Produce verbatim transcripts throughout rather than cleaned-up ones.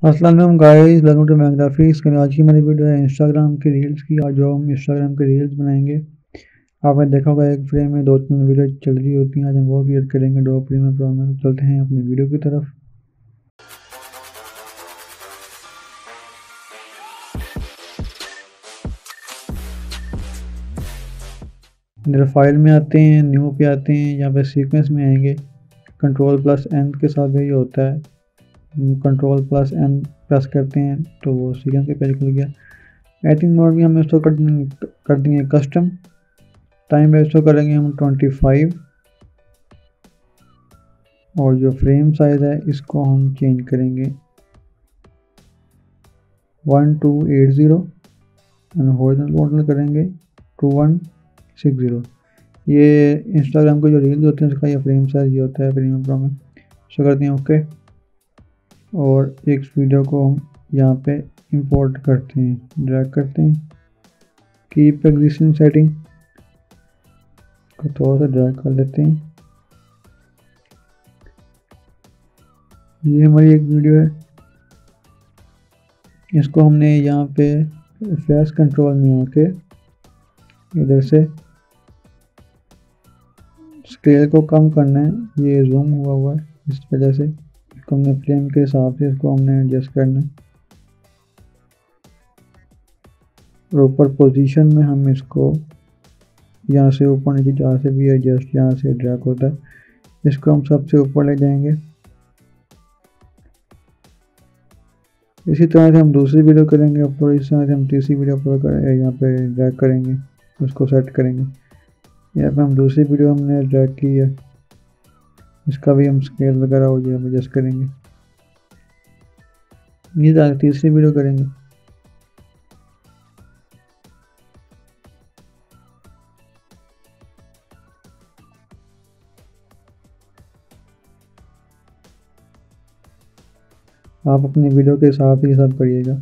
अस्सलाम वालेकुम guys, welcome to मैग्राफिक्स। आज की मेरी वीडियो है इंस्टाग्राम की रील्स की। आज जो हम इंस्टाग्राम की रील्स बनाएंगे, आपने देखा होगा एक फ्रेम में दो तीन वीडियो चल रही होती हैं। आज हम वो क्रिएट करेंगे डो प्रीमियर प्रो में। चलते हैं अपनी वीडियो की तरफ। इधर फाइल में आते हैं, न्यू पे आते हैं, यहाँ पे सीक्वेंस में आएंगे। कंट्रोल प्लस एन के साथ ये होता है, कंट्रोल प्लस एन प्रेस करते हैं तो वो सीक्वेंस का पेज खुल गया। एडिटिंग मोड में हम इसको कर देंगे कर देंगे कस्टम। टाइम वेस्ट तो करेंगे हम पच्चीस, और जो फ्रेम साइज है इसको हम चेंज करेंगे one two eight zero, horizontal model करेंगे टू वन सिक्स ज़ीरो। ये इंस्टाग्राम के जो रील्स होते हैं उसका ये फ्रेम साइज ये होता है प्रीमियर प्रो में। शो करते हैं ओके, और एक वीडियो को हम यहाँ पे इंपोर्ट करते हैं, ड्रैग करते हैं, कीप एग्जिस्टिंग सेटिंग को थोड़ा सा ड्रैग कर लेते हैं। ये हमारी एक वीडियो है, इसको हमने यहाँ पे फेस कंट्रोल में आके इधर से स्केल को कम करना है। ये जूम हुआ हुआ है, इस वजह से इसको हमने फ्रेम के हिसाब से इसको हमने एडजस्ट करना है। और ऊपर पोजीशन में हम इसको यहाँ से ऊपर नीचे जहाँ से भी एडजस्ट यहाँ से ड्रैग होता है, इसको हम सबसे ऊपर ले जाएंगे। इसी तरह से हम दूसरी वीडियो करेंगे ऊपर, इस तरह से हम तीसरी वीडियो ऊपर कर यहाँ पे ड्रैग करेंगे, उसको सेट करेंगे। यहाँ पे हम दूसरी वीडियो हमने ड्रैग की है, इसका भी हम स्केल वगैरह हो जाए एडजस्ट करेंगे। ये तरह तीसरी वीडियो करेंगे। आप अपनी वीडियो के हिसाब से ये सब करिएगा।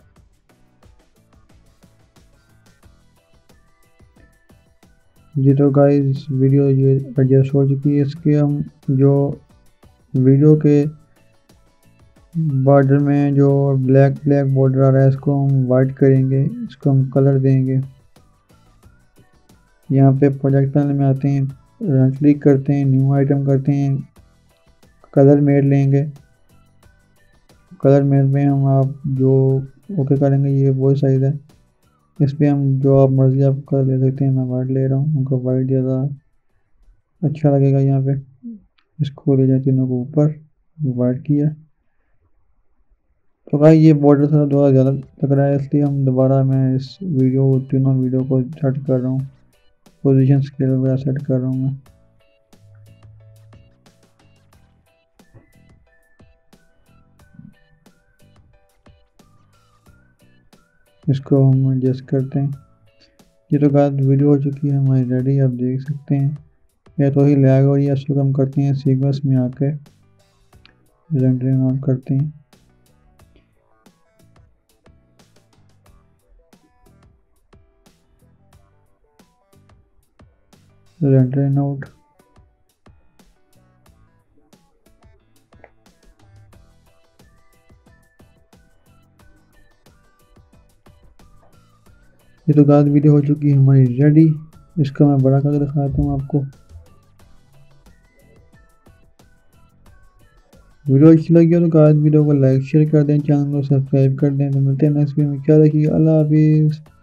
जी तो गाइस वीडियो ये एडजस्ट हो चुकी है। इसके हम जो वीडियो के बॉर्डर में जो ब्लैक ब्लैक बॉर्डर आ रहा है इसको हम वाइट करेंगे, इसको हम कलर देंगे। यहाँ पे प्रोजेक्ट पैनल में आते हैं, राइट क्लिक करते हैं, न्यू आइटम करते हैं, कलर मेड लेंगे। कलर मेड में हम आप जो ओके करेंगे ये वो साइज है, इस पर हम जो आप मर्जी आप कलर ले सकते हैं। मैं वाइट ले रहा हूँ, उनको वाइट ज़्यादा अच्छा लगेगा। यहाँ पे इसको ले जाए तीनों को ऊपर, वाइट किया तो भाई ये बॉर्डर थोड़ा थोड़ा ज़्यादा लग रहा है, इसलिए हम दोबारा मैं इस वीडियो तीनों वीडियो को सेट कर रहा हूँ, पोजीशन स्केल वगैरह सेट कर रहा हूँ मैं। इसको हम एडजस्ट करते हैं। ये तो गाइस वीडियो हो चुकी है हमारी रेडी, आप देख सकते हैं। या तो ही लैग और या इसको कम करते हैं, सीक्वेंस में आके रेंडरिंग ऑन करते हैं। रेंडरिंग आउट, ये तो गाइस वीडियो हो चुकी है हमारी रेडी। इसका मैं बड़ा करके दिखाता हूँ आपको। वीडियो अच्छी लगी हो तो गाइस वीडियो को लाइक शेयर कर दें, चैनल को सब्सक्राइब कर दें। तो मिलते हैं नेक्स्ट वीडियो में, क्या रखिए, अल्लाह हाफिज़।